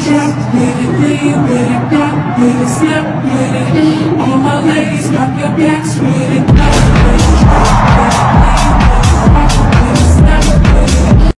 drop with it, lean with it, rock with it, snap with it. All my ladies, rock your backs with it,